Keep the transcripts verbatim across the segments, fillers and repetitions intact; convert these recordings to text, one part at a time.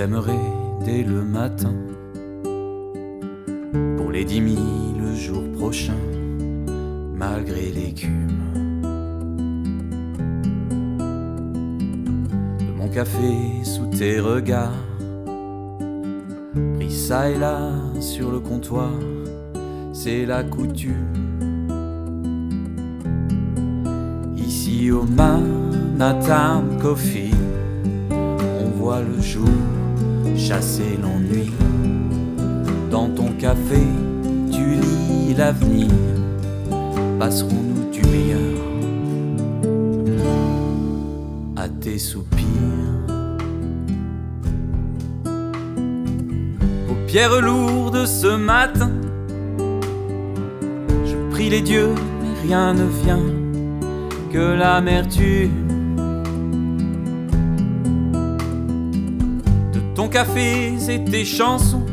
t'aimerai dès le matin pour les dix mille jours prochains, malgré l'écume de mon café sous tes regards, pris ça et là sur le comptoir, c'est la coutume. Ici au Manhattan Coffee, on voit le jour chasser l'ennui. Dans ton café, tu lis l'avenir. Passerons-nous du meilleur à tes soupirs? Paupières lourdes ce matin, je prie les dieux, mais rien ne vient que l'amertume de ton café et tes chansons,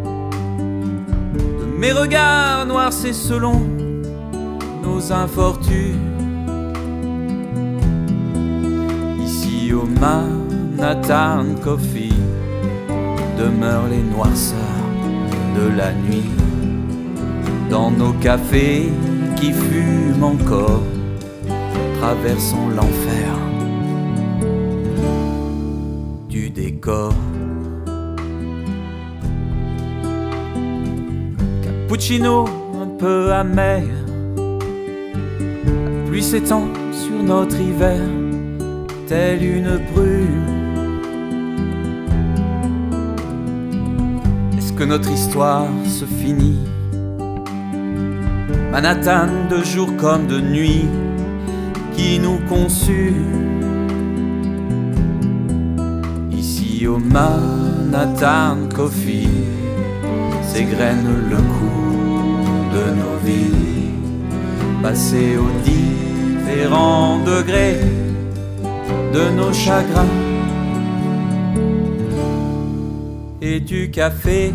de mes regards noirs, c'est selon nos infortunes. Ici au Manhattan Coffee demeurent les noirceurs de la nuit. Dans nos cafés qui fument encore, traversons l'enfer du décor. Cappuccino un peu amer, la pluie s'étend sur notre hiver, telle une brume. Est-ce que notre histoire se finit? Manhattan de jour comme de nuit qui nous consume. Ici au Manhattan Coffee s'égrène le coup de nos vies, passés aux différents degrés de nos chagrins et du café.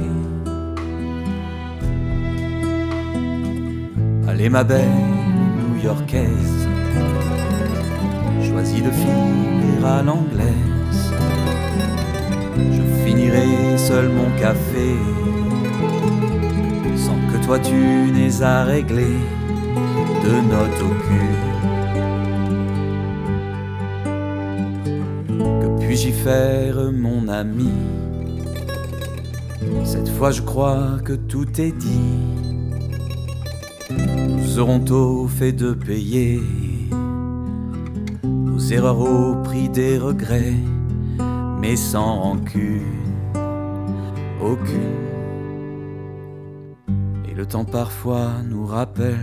Allez ma belle new-yorkaise, choisis de finir à l'anglaise. Je finirai seul mon café, sans que toi tu n'aies à régler de notes au cul. Que puis-je y faire, mon ami? Cette fois je crois que tout est dit. Nous aurons tôt fait de payer nos erreurs au prix des regrets, mais sans rancune aucune. Et le temps parfois nous rappelle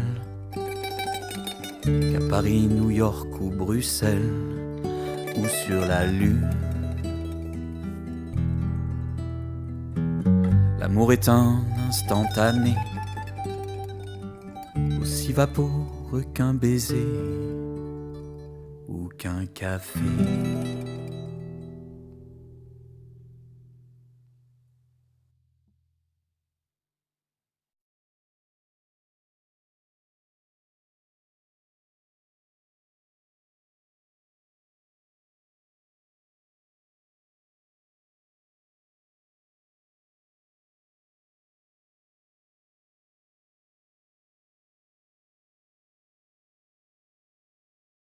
qu'à Paris, New York ou Bruxelles, ou sur la Lune, l'amour est un instantané, aussi vaporeux qu'un baiser ou qu'un café.